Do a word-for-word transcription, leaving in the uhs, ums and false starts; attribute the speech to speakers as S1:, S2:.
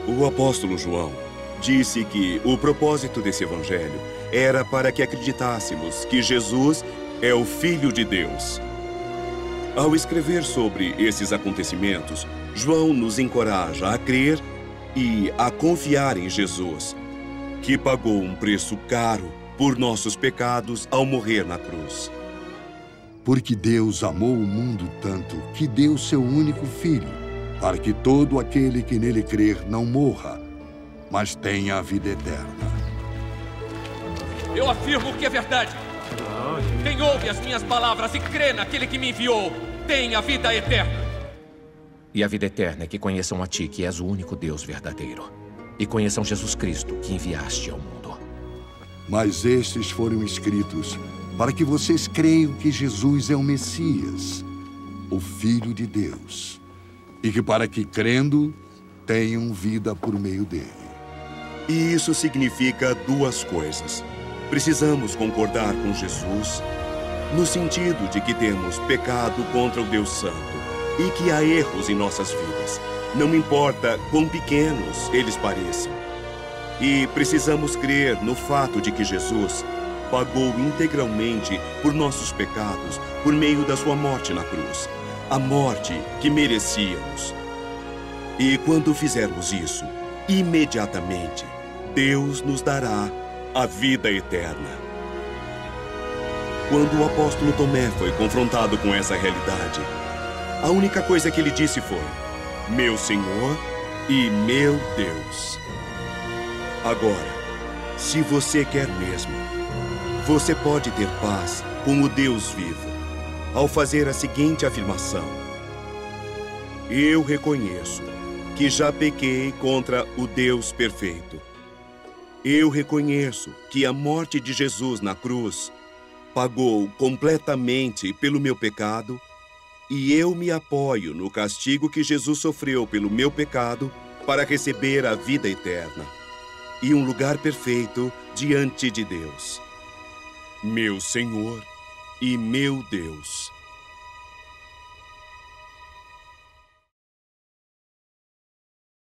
S1: O apóstolo João disse que o propósito desse evangelho era para que acreditássemos que Jesus é o Filho de Deus. Ao escrever sobre esses acontecimentos, João nos encoraja a crer e a confiar em Jesus, que pagou um preço caro por nossos pecados ao morrer na cruz.
S2: Porque Deus amou o mundo tanto que deu seu único Filho, para que todo aquele que nele crer não morra, mas tenha a vida eterna.
S3: Eu afirmo que é verdade. Quem ouve as minhas palavras e crê naquele que me enviou, tem a vida eterna.
S4: E a vida eterna é que conheçam a ti, que és o único Deus verdadeiro, e conheçam Jesus Cristo, que enviaste ao mundo.
S2: Mas estes foram escritos para que vocês creiam que Jesus é o Messias, o Filho de Deus, e que para que, crendo, tenham vida por meio dele.
S1: E isso significa duas coisas. Precisamos concordar com Jesus, no sentido de que temos pecado contra o Deus Santo e que há erros em nossas vidas, não importa quão pequenos eles pareçam. E precisamos crer no fato de que Jesus pagou integralmente por nossos pecados por meio da sua morte na cruz, a morte que merecíamos. E quando fizermos isso, imediatamente, Deus nos dará a vida eterna. Quando o apóstolo Tomé foi confrontado com essa realidade, a única coisa que ele disse foi: meu Senhor e meu Deus. Agora, se você quer mesmo, você pode ter paz com o Deus vivo ao fazer a seguinte afirmação: eu reconheço que já pequei contra o Deus perfeito. Eu reconheço que a morte de Jesus na cruz pagou completamente pelo meu pecado e eu me apoio no castigo que Jesus sofreu pelo meu pecado para receber a vida eterna e um lugar perfeito diante de Deus. Meu Senhor e meu Deus.